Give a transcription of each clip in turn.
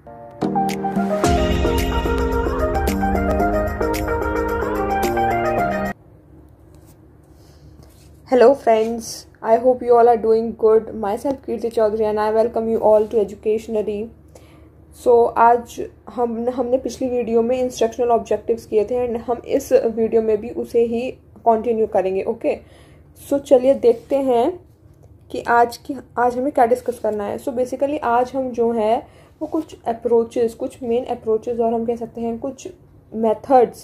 Hello friends, I hope you all are doing good. Myself Kirti Chaudhary and I welcome you all to Educationary. So आज हमने पिछली video में instructional objectives किए थे and हम इस वीडियो में भी उसे ही कंटिन्यू करेंगे. ओके, सो चलिए देखते हैं कि आज हमें क्या डिस्कस करना है. सो बेसिकली आज हम जो है वो कुछ मेन अप्रोचेस और हम कह सकते हैं कुछ मेथड्स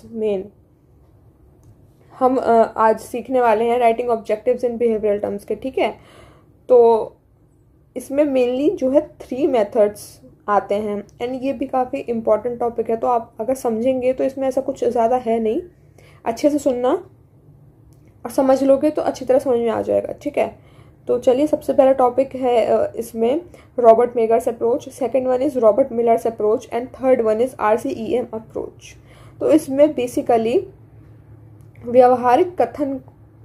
हम आज सीखने वाले हैं writing objectives in behavioural terms के. ठीक है, तो इसमें मेनली जो है 3 मेथड्स आते हैं एंड ये भी काफ़ी इम्पॉर्टेंट टॉपिक है. तो आप अगर समझेंगे तो इसमें ऐसा कुछ ज़्यादा है नहीं, अच्छे से सुनना और समझ लोगे तो अच्छी तरह समझ में आ जाएगा. ठीक है, तो चलिए सबसे पहला टॉपिक है इसमें Robert Mager's approach, second one is Robert Miller's approach and third one is RCEM approach. तो इसमें बेसिकली व्यावहारिक कथन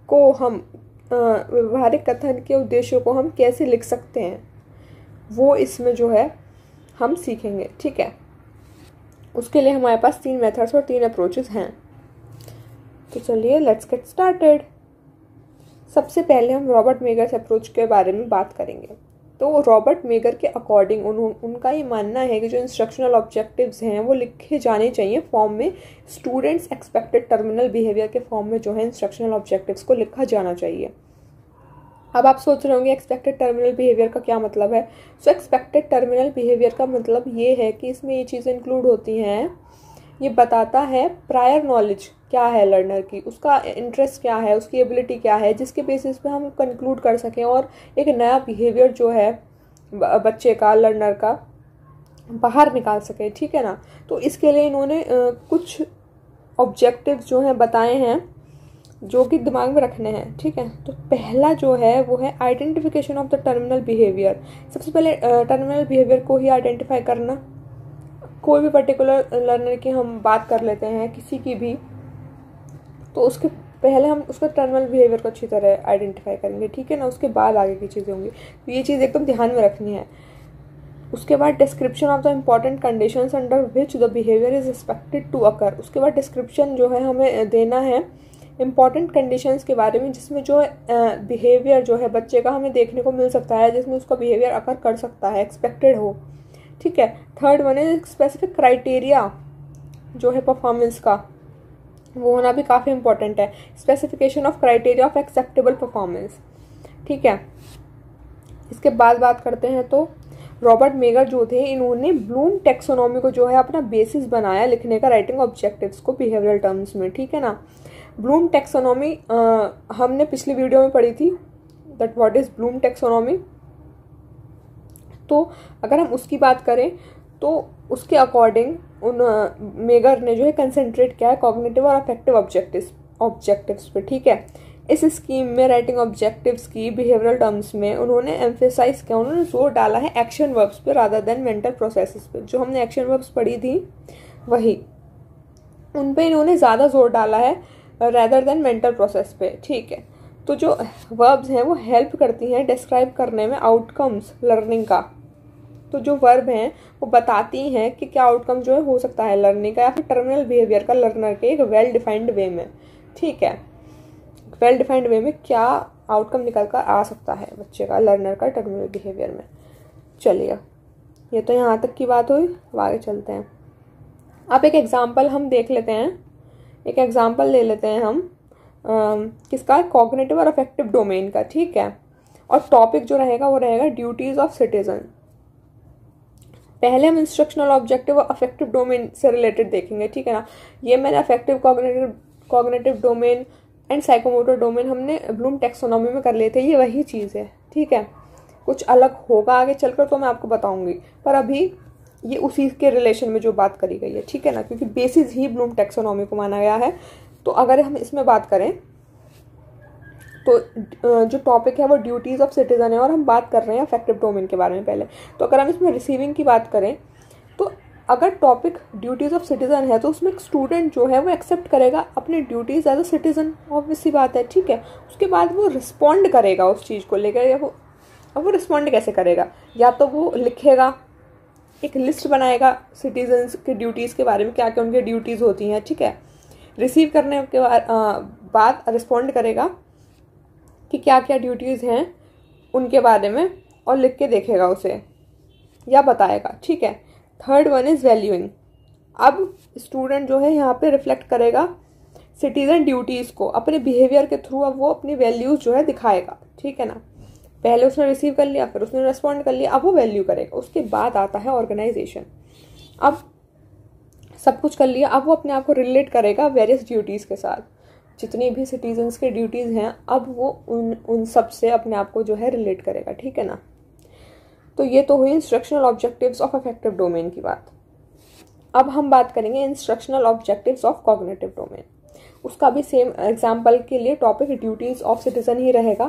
के उद्देश्यों को हम कैसे लिख सकते हैं वो इसमें जो है हम सीखेंगे. ठीक है, उसके लिए हमारे पास 3 मेथड्स और 3 अप्रोचेस हैं. तो चलिए लेट्स गेट स्टार्टेड. सबसे पहले हम रॉबर्ट मेगर्स अप्रोच के बारे में बात करेंगे. तो रॉबर्ट मेगर के अकॉर्डिंग उनका ये मानना है कि जो इंस्ट्रक्शनल ऑब्जेक्टिव्स हैं वो लिखे जाने चाहिए फॉर्म में, स्टूडेंट्स एक्सपेक्टेड टर्मिनल बिहेवियर के फॉर्म में जो है इंस्ट्रक्शनल ऑब्जेक्टिव्स को लिखा जाना चाहिए. अब आप सोच रहे होंगे एक्सपेक्टेड टर्मिनल बिहेवियर का क्या मतलब है. सो एक्सपेक्टेड टर्मिनल बिहेवियर का मतलब ये है कि इसमें ये चीज़ें इंक्लूड होती हैं. ये बताता है प्रायर नॉलेज क्या है लर्नर की, उसका इंटरेस्ट क्या है, उसकी एबिलिटी क्या है, जिसके बेसिस पे हम कंक्लूड कर सकें और एक नया बिहेवियर जो है बच्चे का, लर्नर का बाहर निकाल सके. ठीक है ना. तो इसके लिए इन्होंने कुछ ऑब्जेक्टिव्स जो हैं बताए हैं जो कि दिमाग में रखने हैं. ठीक है, तो पहला जो है वो है identification of the terminal behaviour. सबसे पहले टर्मिनल बिहेवियर को ही आइडेंटिफाई करना. कोई भी पर्टिकुलर लर्नर की हम बात कर लेते हैं किसी की भी, तो उसके पहले हम उसका टर्मिनल बिहेवियर को अच्छी तरह आइडेंटिफाई करेंगे. ठीक है ना, उसके बाद आगे की चीज़ें होंगी. तो ये चीज़ एकदम ध्यान में रखनी है. उसके बाद description of the important conditions under which the behaviour is expected to occur. उसके बाद डिस्क्रिप्शन जो है हमें देना है इम्पॉर्टेंट कंडीशंस के बारे में जिसमें जो बिहेवियर जो है बच्चे का हमें देखने को मिल सकता है, जिसमें उसका बिहेवियर अकर कर सकता है, एक्सपेक्टेड हो. ठीक है, third one is specific criteria जो है परफॉर्मेंस का, वो होना भी काफ़ी इंपॉर्टेंट है. Specification of criteria of acceptable performance. ठीक है, इसके बाद बात करते हैं. तो रॉबर्ट मेगर जो थे इन्होंने ब्लूम टेक्सोनॉमी को जो है अपना बेसिस बनाया लिखने का राइटिंग ऑब्जेक्टिव्स को बिहेवियरल टर्म्स में. ठीक है ना. ब्लूम टेक्सोनॉमी हमने पिछली वीडियो में पढ़ी थी, that what is Bloom taxonomy. तो अगर हम उसकी बात करें तो उसके अकॉर्डिंग उन मेगर ने जो है कंसंट्रेट किया है कॉग्निटिव और अफेक्टिव ऑब्जेक्टिव्स पे. ठीक है, इस स्कीम में राइटिंग ऑब्जेक्टिव्स की बिहेवियरल टर्म्स में उन्होंने एम्फेसाइज किया, उन्होंने जोर डाला है एक्शन वर्ब्स पे रादर देन मेंटल प्रोसेसेस पे. जो हमने एक्शन वर्ब्स पढ़ी थी वही, उन पे इन्होंने ज़्यादा जोर डाला है रादर देन मेंटल प्रोसेस पे. ठीक है, तो जो वर्ब्स हैं वो हेल्प करती हैं डिस्क्राइब करने में आउटकम्स लर्निंग का. तो जो वर्ब हैं वो बताती हैं कि क्या आउटकम जो है हो सकता है लर्निंग का या फिर टर्मिनल बिहेवियर का लर्नर के एक वेल डिफाइंड वे में. ठीक है, वेल डिफाइंड वे में क्या आउटकम निकल कर आ सकता है बच्चे का, लर्नर का टर्मिनल बिहेवियर में. चलिए, ये तो यहाँ तक की बात हुई. अब आगे चलते हैं. अब एक एग्जाम्पल हम देख लेते हैं. एक एग्जाम्पल ले लेते हैं हम किसका, कॉग्निटिव और अफेक्टिव डोमेन का. ठीक है, और टॉपिक जो रहेगा वो रहेगा ड्यूटीज ऑफ सिटीजन. पहले हम इंस्ट्रक्शनल ऑब्जेक्टिव और अफेक्टिव डोमेन से रिलेटेड देखेंगे. ठीक है ना. ये मैंने affective cognitive domain and psychomotor domain हमने ब्लूम टेक्सोनॉमी में कर लिए थे. ये वही चीज़ है. ठीक है, कुछ अलग होगा आगे चलकर तो मैं आपको बताऊंगी, पर अभी ये उसी के रिलेशन में जो बात करी गई है. ठीक है ना, क्योंकि बेसिस ही ब्लूम टेक्सोनॉमी को माना गया है. तो अगर हम इसमें बात करें तो जो टॉपिक है वो ड्यूटीज़ ऑफ सिटीजन है और हम बात कर रहे हैं अफेक्टिव डोमेन के बारे में पहले. तो अगर हम इसमें रिसीविंग की बात करें तो अगर टॉपिक ड्यूटीज़ ऑफ सिटीजन है तो उसमें एक स्टूडेंट जो है वो एक्सेप्ट करेगा अपनी duties as a citizen, obvious सी बात है. ठीक है, उसके बाद वो रिस्पॉन्ड करेगा उस चीज़ को लेकर, या वो अब वो रिस्पॉन्ड कैसे करेगा, या तो वो लिखेगा एक लिस्ट बनाएगा सिटीजन्स की ड्यूटीज़ के बारे में, क्या क्या उनकी ड्यूटीज़ होती हैं, ठीक है। रिसीव करने के बाद रिस्पॉन्ड करेगा कि क्या क्या ड्यूटीज़ हैं उनके बारे में, और लिख के देखेगा उसे या बताएगा, ठीक है। Third one is valuing. अब स्टूडेंट जो है यहाँ पे रिफ्लेक्ट करेगा सिटीजन ड्यूटीज़ को अपने बिहेवियर के थ्रू। अब वो अपनी वैल्यूज़ जो है दिखाएगा, ठीक है ना। पहले उसने रिसीव कर लिया, फिर उसने रिस्पॉन्ड कर लिया, अब वो वैल्यू करेगा। उसके बाद आता है ऑर्गेनाइजेशन। अब सब कुछ कर लिया, अब वो अपने आप को रिलेट करेगा वेरियस ड्यूटीज़ के साथ, जितनी भी सिटीजन्स की ड्यूटीज़ हैं, अब वो उन सब से अपने आप को जो है रिलेट करेगा, ठीक है ना। तो ये तो हुई instructional objectives of affective domain की बात। अब हम बात करेंगे instructional objectives of cognitive domain. उसका भी सेम एग्जाम्पल के लिए टॉपिक ड्यूटीज़ ऑफ सिटीजन ही रहेगा,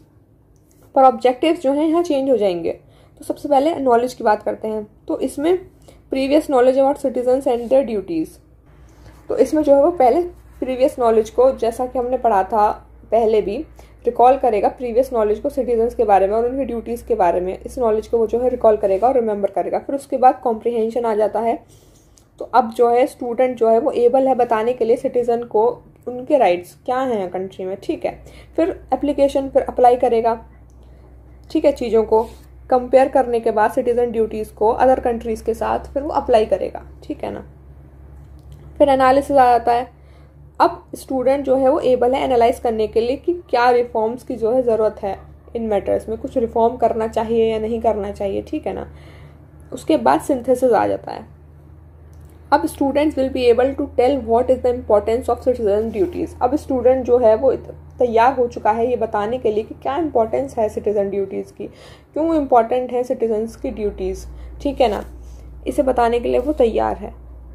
पर ऑब्जेक्टिव्स जो हैं यहाँ चेंज हो जाएंगे। तो सबसे पहले नॉलेज की बात करते हैं। तो इसमें previous knowledge about citizens and their duties. तो इसमें जो है वो पहले प्रीवियस नॉलेज को, जैसा कि हमने पढ़ा था पहले भी, रिकॉल करेगा प्रीवियस नॉलेज को सिटीजन्स के बारे में और उनकी ड्यूटीज़ के बारे में। इस नॉलेज को वो जो है रिकॉल करेगा और रिमेंबर करेगा। फिर उसके बाद कॉम्प्रिहेंशन आ जाता है। तो अब जो है स्टूडेंट जो है वो एबल है बताने के लिए सिटीजन को उनके राइट्स क्या हैं कंट्री में, ठीक है। फिर एप्लीकेशन, फिर अप्लाई करेगा, ठीक है, चीज़ों को कंपेयर करने के बाद सिटीजन ड्यूटीज़ को अदर कंट्रीज़ के साथ फिर वो अप्लाई करेगा, ठीक है ना। फिर एनालिसिस आ जाता है। अब स्टूडेंट जो है वो एबल है एनालाइज करने के लिए कि क्या रिफॉर्म्स की जो है ज़रूरत है इन मैटर्स में, कुछ रिफॉर्म करना चाहिए या नहीं करना चाहिए, ठीक है ना। उसके बाद सिंथेसिस आ जाता है। अब students will be able to tell what is the importance of citizen duties. अब स्टूडेंट जो है वो तैयार हो चुका है ये बताने के लिए कि क्या इंपॉर्टेंस है सिटीजन ड्यूटीज़ की, क्यों इम्पॉर्टेंट है सिटीजन्स की ड्यूटीज़, ठीक है ना। इसे बताने के लिए वो तैयार है।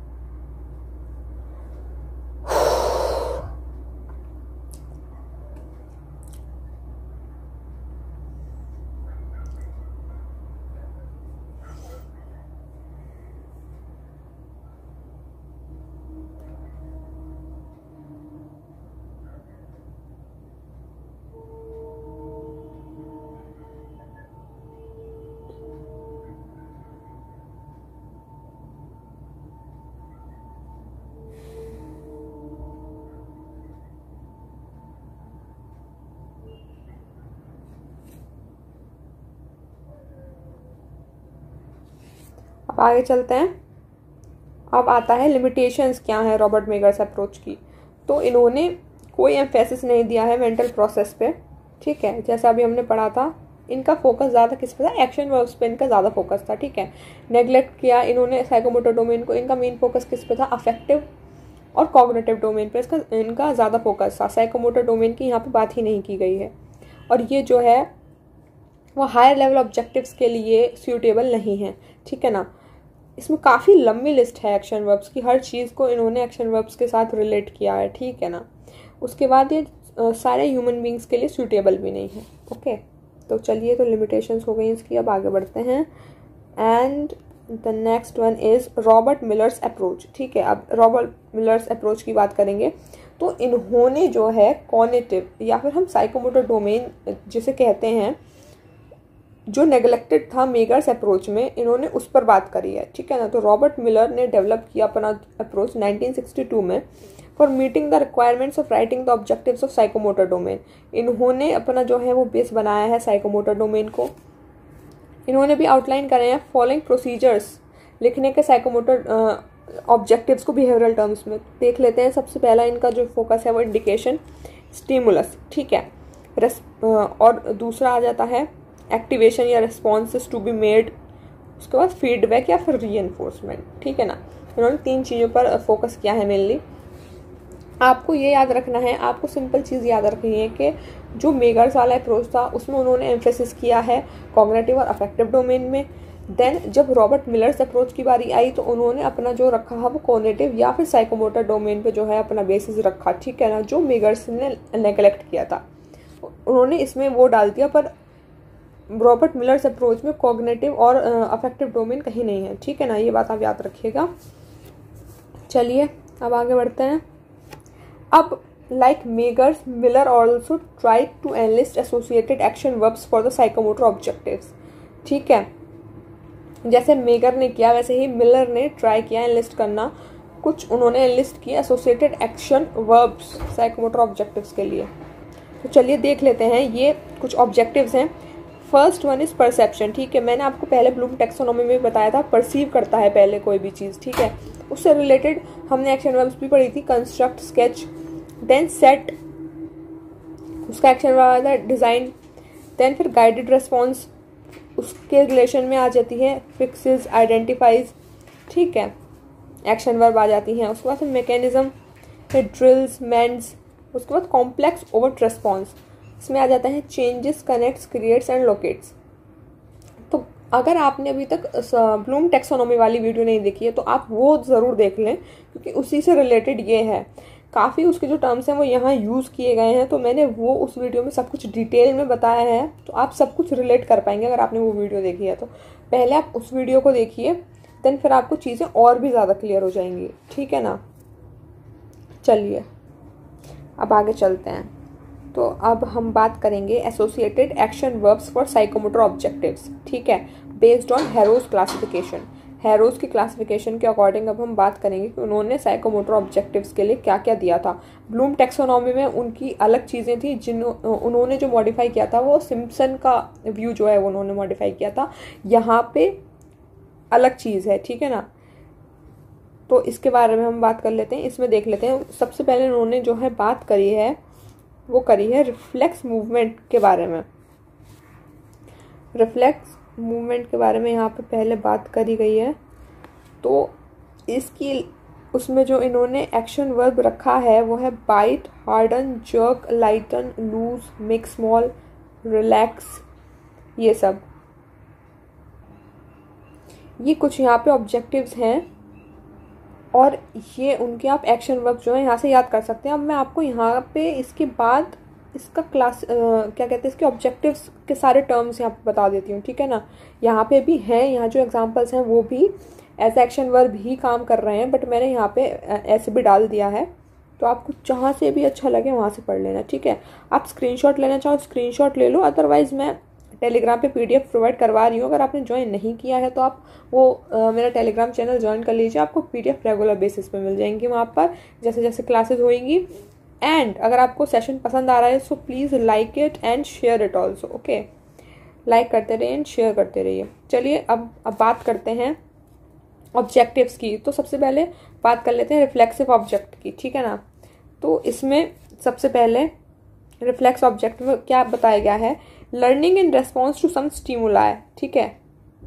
अब आगे चलते हैं। अब आता है लिमिटेशंस क्या है रॉबर्ट मेगर्स अप्रोच की। तो इन्होंने कोई एम्फेसिस नहीं दिया है मेंटल प्रोसेस पे, ठीक है। जैसा अभी हमने पढ़ा था, इनका फोकस ज़्यादा किस पे था, एक्शन वर्ब्स पे इनका ज़्यादा फोकस था, ठीक है। नेग्लेक्ट किया इन्होंने साइकोमोटर डोमेन को। इनका मेन फोकस किस पे था, अफेक्टिव और कॉग्निटिव डोमेन पे इनका ज़्यादा फोकस था। साइकोमोटर डोमेन की यहाँ पे बात ही नहीं की गई है। और ये जो है वो हायर लेवल ऑब्जेक्टिव्स के लिए सूटेबल नहीं है, ठीक है ना। इसमें काफ़ी लंबी लिस्ट है एक्शन वर्ब्स की, हर चीज़ को इन्होंने एक्शन वर्ब्स के साथ रिलेट किया है, ठीक है ना। उसके बाद ये सारे ह्यूमन बींग्स के लिए सूटेबल भी नहीं है, ओके। तो चलिए, तो लिमिटेशंस हो गई इसकी। अब आगे बढ़ते हैं। And the next one is Robert Miller's approach, ठीक है। अब रॉबर्ट मिलर्स अप्रोच की बात करेंगे। तो इन्होंने जो है कॉग्निटिव या फिर हम साइकोमोटर डोमेन जिसे कहते हैं, जो नेग्लेक्टेड था मेगर्स अप्रोच में, इन्होंने उस पर बात करी है, ठीक है ना। तो रॉबर्ट मिलर ने डेवलप किया अपना अप्रोच 1962 में for meeting the requirements of writing the objectives of psychomotor domain. इन्होंने अपना जो है वो बेस बनाया है साइकोमोटर डोमेन को। इन्होंने भी आउटलाइन करे हैं फॉलोइंग प्रोसीजर्स लिखने के साइकोमोटर ऑब्जेक्टिव्स को बिहेवियरल टर्म्स में। देख लेते हैं। सबसे पहला इनका जो फोकस है वो इंडिकेशन, स्टिमुलस, ठीक है। और दूसरा आ जाता है एक्टिवेशन या रिस्पॉन्सेस टू बी मेड। उसके बाद फीडबैक या फिर रीइंफोर्समेंट, ठीक है ना। इन्होंने 3 चीज़ों पर फोकस किया है मेनली। आपको ये याद रखना है, आपको सिंपल चीज़ याद रखनी है कि जो मेगर्स वाला अप्रोच था उसमें उन्होंने एम्फेसिस किया है कॉग्निटिव और अफेक्टिव डोमेन में। देन जब रॉबर्ट मिलर्स अप्रोच की बारी आई तो उन्होंने अपना जो रखा है वो कॉग्निटिव या फिर साइकोमोटर डोमेन पे जो है अपना बेसिस रखा, ठीक है ना, जो मेगर्स ने नेग्लेक्ट किया था उन्होंने इसमें वो डाल दिया। पर रॉबर्ट मिलर्स अप्रोच में कॉग्निटिव और अफेक्टिव डोमेन कहीं नहीं है, ठीक है ना। ये बात आप याद रखिएगा। चलिए, अब आगे बढ़ते हैं। अब like Mager's, Miller also try to enlist associated action verbs for the psychomotor objectives, ठीक है। जैसे मेगर ने किया वैसे ही मिलर ने ट्राई किया एनलिस्ट करना। कुछ उन्होंने एनलिस्ट किया associated action verbs psychomotor objectives के लिए। तो चलिए देख लेते हैं, ये कुछ ऑब्जेक्टिव्स हैं। फर्स्ट वन इज परसेप्शन, ठीक है। मैंने आपको पहले ब्लूम टेक्सोनॉमी में बताया था, परसीव करता है पहले कोई भी चीज़, ठीक है। उससे रिलेटेड हमने एक्शन वर्ब्स भी पढ़ी थी, कंस्ट्रक्ट, स्केच, देन सेट, उसका एक्शन वर्ब है डिज़ाइन, देन फिर गाइडेड रेस्पॉन्स उसके रिलेशन में आ जाती है, फिक्सेस, आइडेंटिफाइज, ठीक है, एक्शन वर्ब आ जाती हैं। उसके बाद फिर मैकेनिज्म, फिर ड्रिल्स, मेंड्स, उसके बाद कॉम्प्लेक्स ओवर्ट रेस्पॉन्स, इसमें आ जाता है changes, connects, creates and locates. तो अगर आपने अभी तक ब्लूम टेक्सोनॉमी वाली वीडियो नहीं देखी है तो आप वो ज़रूर देख लें, क्योंकि उसी से रिलेटेड ये है। काफ़ी उसके जो टर्म्स हैं वो यहाँ यूज़ किए गए हैं, तो मैंने वो उस वीडियो में सब कुछ डिटेल में बताया है, तो आप सब कुछ रिलेट कर पाएंगे अगर आपने वो वीडियो देखी है। तो पहले आप उस वीडियो को देखिए, देन फिर आपको चीज़ें और भी ज़्यादा क्लियर हो जाएंगी, ठीक है ना। चलिए अब आगे चलते हैं। तो अब हम बात करेंगे associated action verbs for psychomotor objectives, ठीक है, based on Harrow's classification. Harrow's की क्लासिफिकेशन के अकॉर्डिंग अब हम बात करेंगे कि उन्होंने साइकोमोटर ऑब्जेक्टिव्स के लिए क्या क्या दिया था। ब्लूम टेक्सोनॉमी में उनकी अलग चीज़ें थी, उन्होंने जो मॉडिफाई किया था वो सिम्पसन का व्यू जो है वो उन्होंने मॉडिफाई किया था। यहाँ पे अलग चीज़ है, ठीक है ना। तो इसके बारे में हम बात कर लेते हैं, इसमें देख लेते हैं। सबसे पहले उन्होंने जो है बात करी है वो करी है रिफ्लेक्स मूवमेंट के बारे में। रिफ्लेक्स मूवमेंट के बारे में यहाँ पे पहले बात करी गई है। तो इसकी उसमें जो इन्होंने एक्शन वर्ब रखा है वो है bite, harden, jerk, lighten, loose, make small, relax, ये सब। ये कुछ यहाँ पे ऑब्जेक्टिव्स हैं और ये उनके आप एक्शन वर्ब जो है यहाँ से याद कर सकते हैं। अब मैं आपको यहाँ पे इसके बाद इसका क्लास क्या कहते हैं, इसके ऑब्जेक्टिव्स के सारे टर्म्स यहाँ पे बता देती हूँ, ठीक है ना। यहाँ पे भी हैं, यहाँ जो एग्जांपल्स हैं वो भी एज एक्शन वर्ब ही काम कर रहे हैं, बट मैंने यहाँ पे ऐसे भी डाल दिया है। तो आपको जहाँ से भी अच्छा लगे वहाँ से पढ़ लेना, ठीक है। आप स्क्रीनशॉट लेना चाहो स्क्रीनशॉट ले लो, अदरवाइज मैं टेलीग्राम पे पीडीएफ प्रोवाइड करवा रही हूँ। अगर आपने ज्वाइन नहीं किया है तो आप वो मेरा टेलीग्राम चैनल ज्वाइन कर लीजिए, आपको पीडीएफ रेगुलर बेसिस पे मिल जाएंगी वहाँ पर जैसे जैसे क्लासेस होएंगी। एंड अगर आपको सेशन पसंद आ रहा है so please like it and share it also, okay. Like करते रहिए एंड शेयर करते रहिए। चलिए अब बात करते हैं ऑब्जेक्टिव्स की। तो सबसे पहले बात कर लेते हैं रिफ्लेक्सिव ऑब्जेक्ट की, ठीक है ना। तो इसमें सबसे पहले रिफ्लेक्स ऑब्जेक्ट में क्या बताया गया है, learning in response to some stimuli, ठीक है।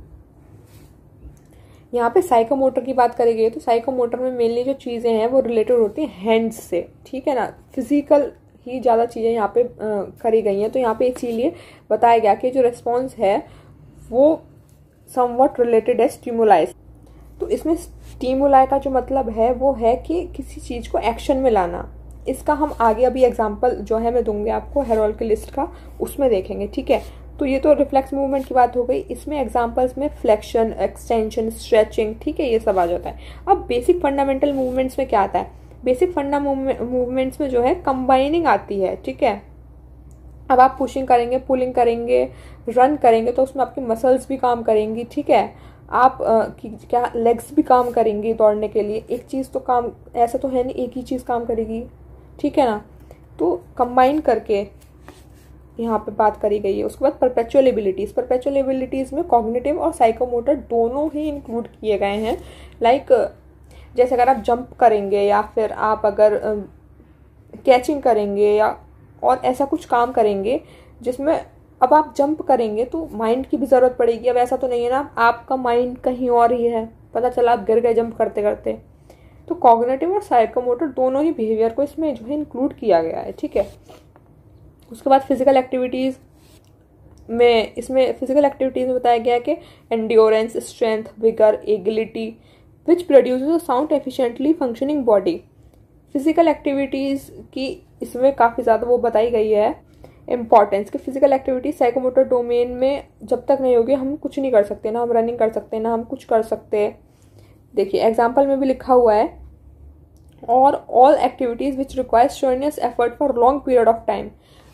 यहाँ पे साइकोमोटर की बात करी गई है, तो साइकोमोटर में मेनली जो चीज़ें हैं वो रिलेटेड होती हैं हैंड्स से, ठीक है ना। फिजिकल ही ज़्यादा चीज़ें यहाँ पे करी गई हैं। तो यहाँ पे इसीलिए बताया गया कि जो रेस्पॉन्स है वो समवट रिलेटेड है स्टिमुलाई। तो इसमें स्टिमुलाई का जो मतलब है वो है कि किसी चीज़ को एक्शन में लाना। इसका हम आगे अभी एग्जाम्पल जो है मैं दूंगी आपको हेरोल्ड की लिस्ट का, उसमें देखेंगे, ठीक है। तो ये तो रिफ्लेक्स मूवमेंट की बात हो गई। इसमें एग्जांपल्स में फ्लेक्शन, एक्सटेंशन, स्ट्रेचिंग, ठीक है, ये सब आ जाता है। अब बेसिक फंडामेंटल मूवमेंट्स में क्या आता है, बेसिक फंडा मूवमेंट्स में जो है कंबाइनिंग आती है, ठीक है। अब आप पुशिंग करेंगे, पुलिंग करेंगे, रन करेंगे तो उसमें आपकी मसल्स भी काम करेंगी, ठीक है। आप क्या लेग्स भी काम करेंगी दौड़ने के लिए। एक चीज़ तो काम ऐसा तो है नहीं एक ही चीज़ काम करेगी, ठीक है ना। तो कंबाइन करके यहाँ पे बात करी गई है। उसके बाद परपेचुअल एबिलिटीज़, परपेचुअल एबिलिटीज़ में कॉग्निटिव और साइकोमोटर दोनों ही इंक्लूड किए गए हैं। लाइक जैसे अगर आप जंप करेंगे या फिर आप अगर कैचिंग करेंगे या और ऐसा कुछ काम करेंगे जिसमें अब आप जंप करेंगे तो माइंड की भी ज़रूरत पड़ेगी। अब ऐसा तो नहीं है ना आपका माइंड कहीं और ही है, पता चला आप गिर गए जंप करते करते। तो कॉग्निटिव और साइकोमोटर दोनों ही बिहेवियर को इसमें जो है इंक्लूड किया गया है, ठीक है। उसके बाद फिजिकल एक्टिविटीज़ में, इसमें फिजिकल एक्टिविटीज़ में बताया गया है कि endurance, strength, vigour, agility which produces a sound efficiently functioning body. Physical activities की इसमें काफ़ी ज़्यादा वो बताई गई है इंपॉर्टेंस कि फिजिकल एक्टिविटी साइकोमोटर डोमेन में जब तक नहीं होगी हम कुछ नहीं कर सकते, ना हम रनिंग कर सकते ना हम कुछ कर सकते। देखिए एग्जाम्पल में भी लिखा हुआ है, और all activities which requires strenuous effort for long period of time.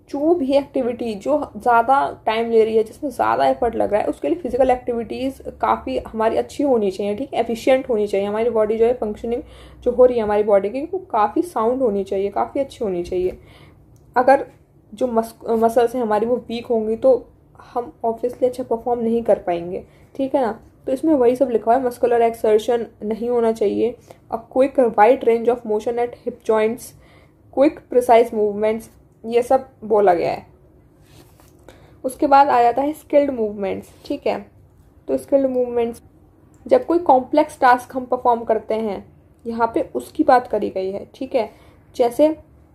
जो भी एक्टिविटी जो ज़्यादा टाइम ले रही है, जिसमें ज़्यादा एफर्ट लग रहा है, उसके लिए फिजिकल एक्टिविटीज़ काफ़ी हमारी अच्छी होनी चाहिए, ठीक है, एफिशिएंट होनी चाहिए। हमारी बॉडी जो है फंक्शनिंग जो हो रही है हमारी बॉडी की, वो काफ़ी साउंड होनी चाहिए, काफ़ी अच्छी होनी चाहिए। अगर जो मसल्स हैं हमारी वो वीक होंगी तो हम ऑब्वियसली अच्छा परफॉर्म नहीं कर पाएंगे, ठीक है ना। तो इसमें वही सब लिखा है, मस्कुलर एक्सर्शन नहीं होना चाहिए, a quick wide range of motion at hip joints, quick precise movements, ये सब बोला गया है। उसके बाद आ जाता है स्किल्ड मूवमेंट्स, ठीक है। तो स्किल्ड मूवमेंट्स, जब कोई कॉम्प्लेक्स टास्क हम परफॉर्म करते हैं, यहाँ पे उसकी बात करी गई है, ठीक है। जैसे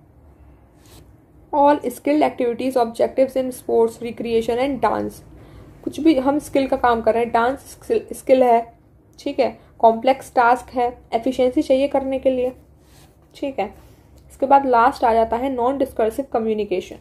all skilled activities objectives in sports, recreation and dance, कुछ भी हम स्किल का काम कर रहे हैं, डांस स्किल है, ठीक है, कॉम्प्लेक्स टास्क है, एफिशिएंसी चाहिए करने के लिए, ठीक है। इसके बाद लास्ट आ जाता है नॉन डिस्कर्सिव कम्युनिकेशन।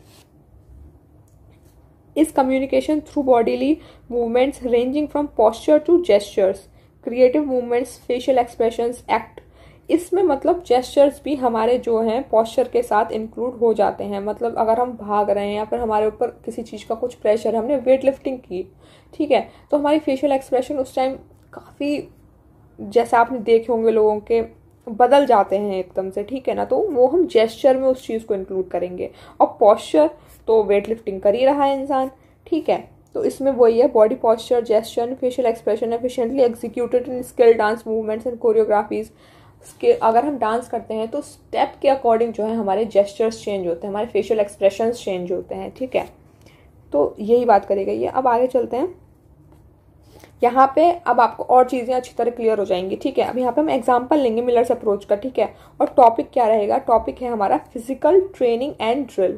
इस communication through bodily movements ranging from posture to gestures, creative movements, facial expressions, act. इसमें मतलब जेस्चर्स भी हमारे जो हैं पोस्चर के साथ इंक्लूड हो जाते हैं। मतलब अगर हम भाग रहे हैं या फिर हमारे ऊपर किसी चीज़ का कुछ प्रेशर है, हमने वेट लिफ्टिंग की, ठीक है, तो हमारी फेशियल एक्सप्रेशन उस टाइम काफ़ी, जैसे आपने देखे होंगे लोगों के, बदल जाते हैं एकदम से, ठीक है ना। तो वो हम जेस्चर में उस चीज़ को इंक्लूड करेंगे। और पोस्चर तो वेट लिफ्टिंग कर ही रहा है इंसान, ठीक है। तो इसमें वही है, body posture, gesture, facial expression efficiently executed in skill dance movements and choreographies. अगर हम डांस करते हैं तो स्टेप के अकॉर्डिंग जो है हमारे जेस्चर्स चेंज होते हैं, हमारे फेशियल एक्सप्रेशंस चेंज होते हैं, ठीक है। तो यही बात करी गई है। अब आगे चलते हैं। यहाँ पे अब आपको और चीज़ें अच्छी तरह क्लियर हो जाएंगी, ठीक है। अब यहाँ पे हम एग्जांपल लेंगे मिलर्स अप्रोच का, ठीक है। और टॉपिक क्या रहेगा, टॉपिक है हमारा फिजिकल ट्रेनिंग एंड ड्रिल।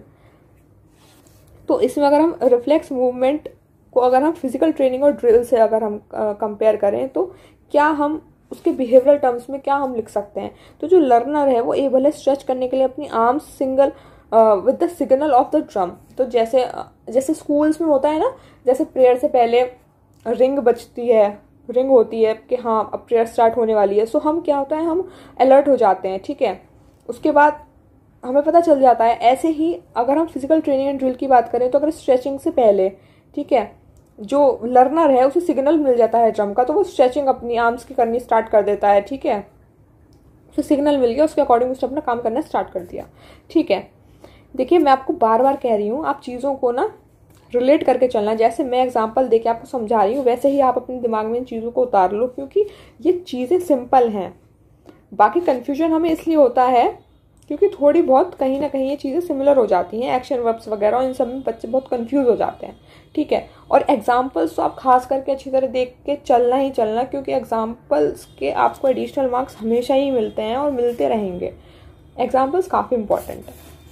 तो इसमें अगर हम रिफ्लेक्स मूवमेंट को अगर हम फिजिकल ट्रेनिंग और ड्रिल से अगर हम कंपेयर करें तो क्या हम उसके बिहेवियरल टर्म्स में क्या हम लिख सकते हैं। तो जो लर्नर है वो एबल है स्ट्रेच करने के लिए अपनी arms single with the signal of the drum. तो जैसे स्कूल्स में होता है ना, जैसे प्रेयर से पहले रिंग बजती है, रिंग होती है कि हाँ अब प्रेयर स्टार्ट होने वाली है, सो हम क्या होता है, हम अलर्ट हो जाते हैं, ठीक है। उसके बाद हमें पता चल जाता है। ऐसे ही अगर हम फिजिकल ट्रेनिंग एंड ड्रिल की बात करें तो अगर स्ट्रेचिंग से पहले, ठीक है, जो लर्नर है उसे सिग्नल मिल जाता है ड्रम का, तो वो स्ट्रेचिंग अपनी आर्म्स की करनी स्टार्ट कर देता है, ठीक है। उसे सिग्नल मिल गया, उसके अकॉर्डिंग उसने अपना काम करना स्टार्ट कर दिया, ठीक है। देखिए मैं आपको बार बार कह रही हूँ, आप चीज़ों को ना रिलेट करके चलना। जैसे मैं एग्जांपल देके आपको समझा रही हूँ वैसे ही आप अपने दिमाग में इन चीज़ों को उतार लो, क्योंकि ये चीज़ें सिंपल हैं। बाकी कन्फ्यूजन हमें इसलिए होता है क्योंकि थोड़ी बहुत कहीं ना कहीं ये चीज़ें सिमिलर हो जाती हैं, एक्शन वर्ब्स वगैरह, इन सब में बच्चे बहुत कंफ्यूज हो जाते हैं, ठीक है। और एग्जाम्पल्स तो आप खास करके अच्छी तरह देख के चलना ही चलना, क्योंकि एग्जाम्पल्स के आपको एडिशनल मार्क्स हमेशा ही मिलते हैं और मिलते रहेंगे। एग्जाम्पल्स काफ़ी इंपॉर्टेंट है।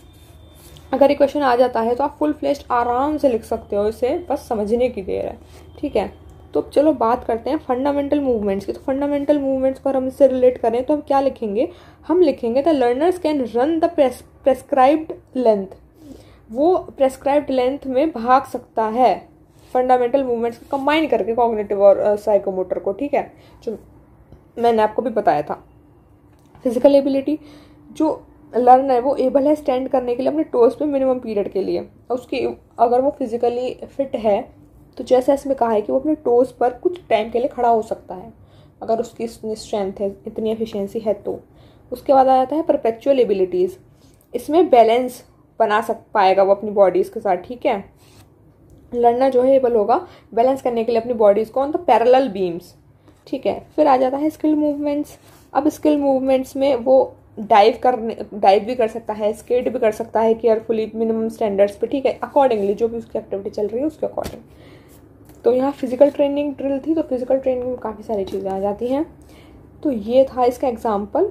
अगर ये क्वेश्चन आ जाता है तो आप फुल फ्लेश्ड आराम से लिख सकते हो, इसे बस समझने की देर है, ठीक है। तो चलो बात करते हैं फंडामेंटल मूवमेंट्स की। तो फंडामेंटल मूवमेंट्स पर हम इससे रिलेट करें तो हम क्या लिखेंगे, हम लिखेंगे the learners can run the prescribed length. वो प्रेस्क्राइब्ड लेंथ में भाग सकता है फंडामेंटल मूवमेंट्स को कंबाइन करके, कॉग्निटिव और साइकोमोटर को, ठीक है, जो मैंने आपको भी बताया था। फिजिकल एबिलिटी, जो लर्नर है वो एबल है स्टैंड करने के लिए अपने टोज पे मिनिमम पीरियड के लिए। उसकी अगर वो फिजिकली फिट है तो जैसे इसमें कहा है कि वो अपने टोज पर कुछ टाइम के लिए खड़ा हो सकता है, अगर उसकी इतनी स्ट्रेंथ है, इतनी एफिशिएंसी है तो। उसके बाद आ जाता है परपेचुअल एबिलिटीज़। इसमें बैलेंस बना पाएगा वो अपनी बॉडीज़ के साथ, ठीक है। लर्नर जो है एबल होगा बैलेंस करने के लिए अपनी बॉडीज़ को ऑन द पैरेलल बीम्स, ठीक है। फिर आ जाता है स्किल मूवमेंट्स। अब स्किल मूवमेंट्स में वो डाइव भी कर सकता है, स्केट भी कर सकता है केयरफुली मिनिमम स्टैंडर्ड्स पे, ठीक है, अकॉर्डिंगली जो भी उसकी एक्टिविटी चल रही है उसके अकॉर्डिंग। तो यहाँ फिजिकल ट्रेनिंग ड्रिल थी, तो फिजिकल ट्रेनिंग में काफ़ी सारी चीज़ें आ जाती हैं। तो ये था इसका एग्जाम्पल।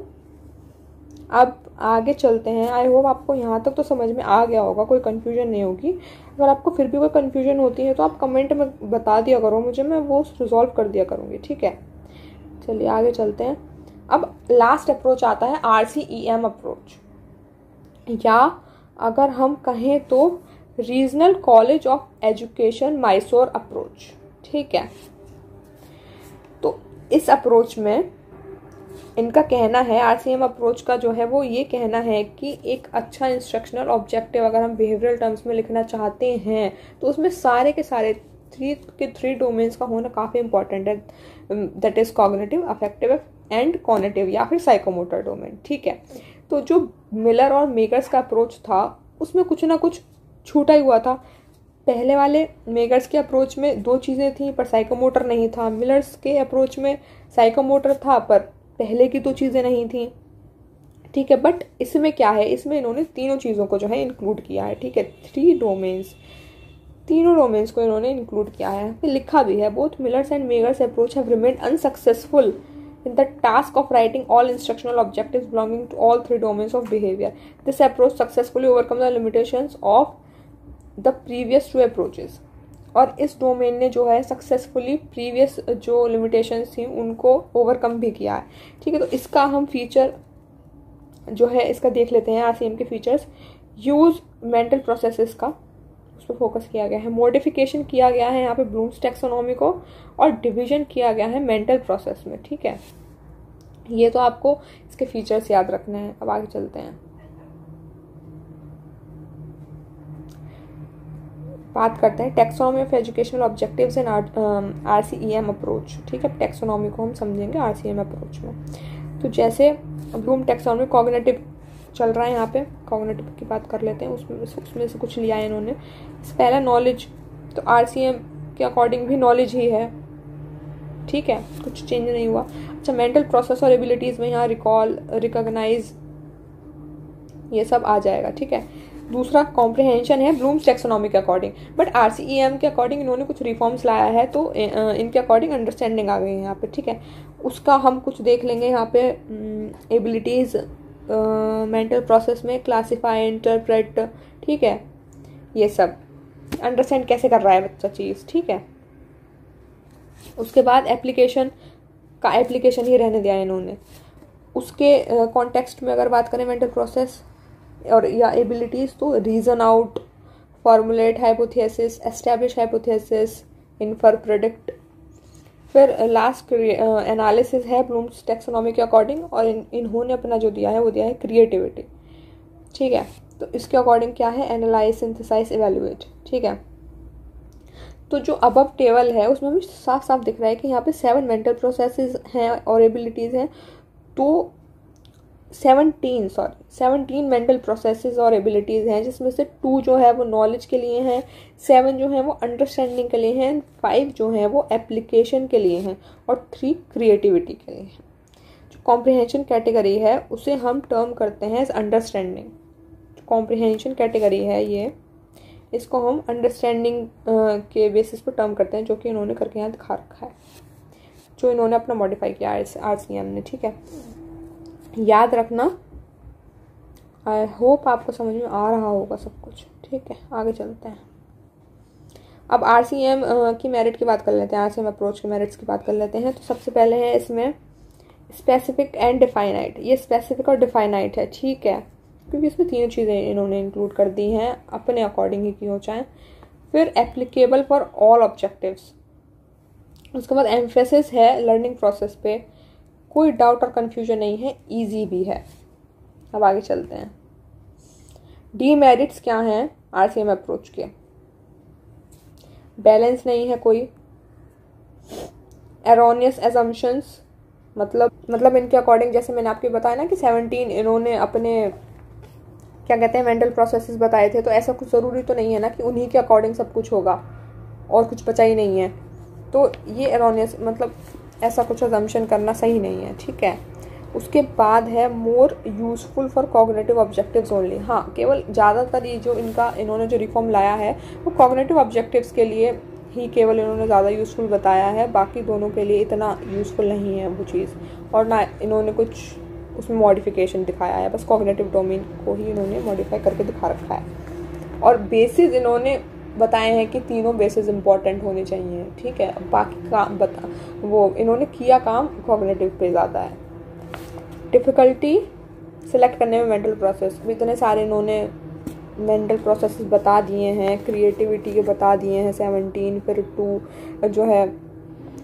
अब आगे चलते हैं। आई होप आपको यहाँ तक तो समझ में आ गया होगा, कोई कन्फ्यूजन नहीं होगी। अगर आपको फिर भी कोई कन्फ्यूजन होती है तो आप कमेंट में बता दिया करो मुझे, मैं वो रिजॉल्व कर दिया करूँगी, ठीक है। चलिए आगे चलते हैं। अब लास्ट अप्रोच आता है RCEM अप्रोच, या अगर हम कहें तो regional college of education Mysore approach, ठीक है। तो इस अप्रोच में इनका कहना है, आरसीएम अप्रोच का जो है वो ये कहना है कि एक अच्छा इंस्ट्रक्शनल ऑब्जेक्टिव अगर हम बिहेवियरल टर्म्स में लिखना चाहते हैं तो उसमें सारे के सारे थ्री डोमेन्स का होना काफ़ी इंपॉर्टेंट है, that is cognitive, affective and cognitive या फिर साइकोमोटर डोमेन। ठीक है, तो जो मिलर और मेगर्स का अप्रोच था उसमें कुछ ना कुछ छूटा ही हुआ था। पहले वाले मेगर्स के अप्रोच में 2 चीज़ें थी पर साइकोमोटर नहीं था, मिलर्स के अप्रोच में साइकोमोटर था पर पहले की 2 चीज़ें नहीं थी। ठीक है, बट इसमें क्या है, इसमें इन्होंने तीनों चीज़ों को जो है इंक्लूड किया है। ठीक है, 3 डोमेन्स, तीनों डोमेन्स को इन्होंने इंक्लूड किया है। लिखा भी है, both Miller's and Mager's approach have remained unsuccessful in the task of writing all instructional objectives belonging to all 3 domains of behavior. This approach successfully overcomes the limitations of the previous 2 approaches. और इस domain ने जो है successfully previous जो limitations थी उनको overcome भी किया है। ठीक है, तो इसका हम फीचर जो है इसका देख लेते हैं। आरसीएम के फीचर्स, यूज मेंटल प्रोसेसेस का उस पर फोकस किया गया है, मॉडिफिकेशन किया गया है यहाँ पे ब्लूम्स टैक्सोनॉमी को, और डिवीजन किया गया है मेंटल प्रोसेस में। ठीक है, ये तो आपको इसके फीचर्स याद रखने हैं। अब आगे चलते हैं, बात करते हैं taxonomy of educational objectives in RCEM approach. ठीक है, टैक्सोनॉमी को हम समझेंगे आरसीईएम अप्रोच में। तो जैसे ब्लूम टैक्सोनॉमी कॉग्निटिव चल रहा है, यहाँ पे कॉग्निटिव की बात कर लेते हैं। उसमें से कुछ लिया है इन्होंने। पहला नॉलेज, तो आरसीएम के अकॉर्डिंग भी नॉलेज ही है। ठीक है, कुछ चेंज नहीं हुआ। अच्छा, मेंटल प्रोसेस और एबिलिटीज में यहाँ रिकॉल, रिकॉग्नाइज, ये सब आ जाएगा। ठीक है, दूसरा कॉम्प्रिहेंशन है ब्लूम्स टैक्सोनॉमी के अकॉर्डिंग, बट आरसीईएम के अकॉर्डिंग इन्होंने कुछ रिफॉर्म्स लाया है तो इनके अकॉर्डिंग अंडरस्टैंडिंग आ गई है यहाँ पे। ठीक है, उसका हम कुछ देख लेंगे यहाँ पे। एबिलिटीज मेंटल प्रोसेस में क्लासीफाई, इंटरप्रेट, ठीक है, ये सब अंडरस्टैंड कैसे कर रहा है बच्चा चीज़। ठीक है, उसके बाद एप्लीकेशन का एप्लीकेशन ही रहने दिया इन्होंने। उसके कॉन्टेक्स्ट में अगर बात करें मेंटल प्रोसेस और या एबिलिटीज़, तो reason out, formulate hypothesis, establish hypothesis, infer, predict. फिर लास्ट एनालिसिस है ब्लूम्स टैक्सोनॉमी के अकॉर्डिंग, और इन्होंने अपना जो दिया है वो दिया है क्रिएटिविटी। ठीक है, तो इसके अकॉर्डिंग क्या है, एनालाइज, सिंथेसाइज, इवैल्यूएट। ठीक है, तो जो अबव टेबल है उसमें हमें साफ साफ दिख रहा है कि यहाँ पे 7 मेंटल प्रोसेसेस हैं और एबिलिटीज़ हैं। तो 17 मेंटल प्रोसेसेस और एबिलिटीज़ हैं, जिसमें से 2 जो है वो नॉलेज के लिए हैं, 7 जो हैं वो अंडरस्टैंडिंग के लिए हैं, 5 जो हैं वो एप्लीकेशन के लिए हैं, और 3 क्रिएटिविटी के लिए हैं। जो कॉम्प्रिहेंशन कैटेगरी है उसे हम टर्म करते हैं एज अंडरस्टैंडिंग। कॉम्प्रिहेंशन कैटेगरी है ये, इसको हम अंडरस्टैंडिंग के बेसिस पर टर्म करते हैं, जो कि इन्होंने करके यहाँ दिखा रखा है, जो इन्होंने अपना मॉडिफाई किया है आरसीएम ने। ठीक है, याद रखना। आई होप आपको समझ में आ रहा होगा सब कुछ। ठीक है, आगे चलते हैं। अब आरसीएम की मेरिट की बात कर लेते हैं, आरसीएम अप्रोच के मेरिट्स की बात कर लेते हैं। तो सबसे पहले है इसमें स्पेसिफिक एंड डिफाइनाइट। ये स्पेसिफिक और डिफाइनाइट है। ठीक है, क्योंकि इसमें 3 चीज़ें इन्होंने इंक्लूड कर दी हैं, अपने अकॉर्डिंग ही की हो चाहे। फिर एप्लीकेबल फॉर ऑल ऑब्जेक्टिव्स। उसके बाद एम्फेसिस है लर्निंग प्रोसेस पे, कोई डाउट और कन्फ्यूजन नहीं है, ईजी भी है। अब आगे चलते हैं। डीमेरिट्स क्या हैं आरसीएम अप्रोच के, बैलेंस नहीं है कोई, एरोनियस एजम्पशंस, मतलब इनके अकॉर्डिंग जैसे मैंने आपको बताया ना कि 17 इन्होंने अपने क्या कहते हैं मेंटल प्रोसेसेस बताए थे, तो ऐसा कुछ ज़रूरी तो नहीं है ना कि उन्हीं के अकॉर्डिंग सब कुछ होगा और कुछ बचा ही नहीं है। तो ये एरोनियस, मतलब ऐसा कुछ अजम्पशन करना सही नहीं है। ठीक है, उसके बाद है more useful for cognitive objectives only. हाँ, केवल ज़्यादातर ये जो इन्होंने जो रिफॉर्म लाया है वो कॉग्निटिव ऑब्जेक्टिव्स के लिए ही केवल इन्होंने ज़्यादा यूज़फुल बताया है, बाकी दोनों के लिए इतना यूज़फुल नहीं है वो चीज़, और ना इन्होंने कुछ उसमें मॉडिफिकेशन दिखाया है, बस कॉग्निटिव डोमेन को ही इन्होंने मॉडिफाई करके दिखा रखा है। और बेसिस इन्होंने बताए हैं कि तीनों बेसिस इंपॉर्टेंट होने चाहिए। ठीक है, बाकी काम वो इन्होंने किया काम कॉग्निटिव पे ज़्यादा है। डिफ़िकल्टी सिलेक्ट करने में मेंटल प्रोसेस, इतने सारे इन्होंने मेंटल प्रोसेसेस बता दिए हैं, क्रिएटिविटी के बता दिए हैं 17, फिर 2 जो है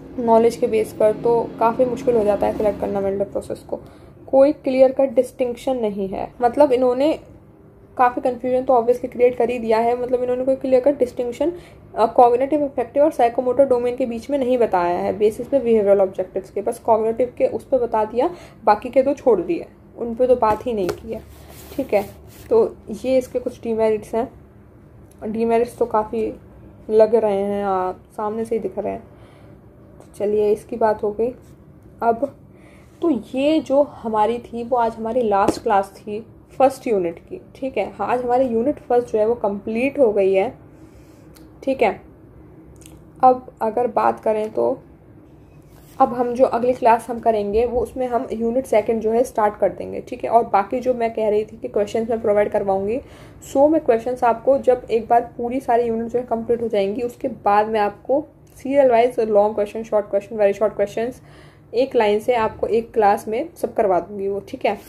नॉलेज के बेस पर, तो काफ़ी मुश्किल हो जाता है सिलेक्ट करना मेंटल प्रोसेस को। कोई क्लियर कट डिस्टिंक्शन नहीं है, मतलब इन्होंने काफ़ी कन्फ्यूजन तो ऑब्वियसली क्रिएट कर ही दिया है। मतलब इन्होंने कोई clear cut distinction cognitive, affective और साइकोमोटर डोमेन के बीच में नहीं बताया है बेसिस पे बिहेवियरल ऑब्जेक्टिव्स के। बस कॉग्निटिव के उस पर बता दिया, बाकी के तो छोड़ दिए, उन पर तो बात ही नहीं की है। ठीक है, तो ये इसके कुछ डीमेरिट्स हैं। डीमेरिट्स तो काफ़ी लग रहे हैं, सामने से ही दिख रहे हैं। चलिए, इसकी बात हो गई। अब तो ये जो हमारी थी वो आज हमारी लास्ट क्लास थी फर्स्ट यूनिट की। ठीक है, आज हमारी यूनिट फर्स्ट जो है वो कंप्लीट हो गई है। ठीक है, अब अगर बात करें तो अब हम जो अगली क्लास हम करेंगे वो उसमें हम यूनिट सेकंड जो है स्टार्ट कर देंगे। ठीक है, और बाकी जो मैं कह रही थी कि क्वेश्चंस मैं प्रोवाइड करवाऊंगी, सो मैं क्वेश्चंस आपको जब एक बार पूरी सारी यूनिट जो है कंप्लीट हो जाएंगी उसके बाद मैं आपको serial wise long question, short question, very short questions एक लाइन से आपको एक क्लास में सब करवा दूंगी वो। ठीक है,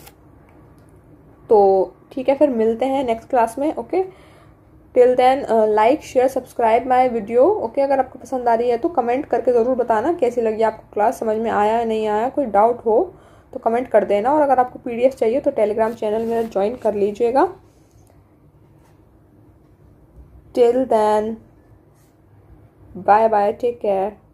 तो ठीक है, फिर मिलते हैं नेक्स्ट क्लास में। Okay, till then like, share, subscribe my video. Okay, अगर आपको पसंद आ रही है तो कमेंट करके ज़रूर बताना कैसी लगी आपको क्लास, समझ में आया या नहीं आया। कोई डाउट हो तो कमेंट कर देना, और अगर आपको PDF चाहिए तो टेलीग्राम चैनल मेरा ज्वाइन कर लीजिएगा। Till then bye bye, take care.